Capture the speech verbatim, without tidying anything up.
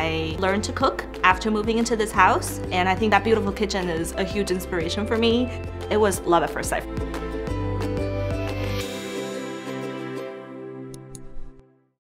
I learned to cook after moving into this house, and I think that beautiful kitchen is a huge inspiration for me. It was love at first sight.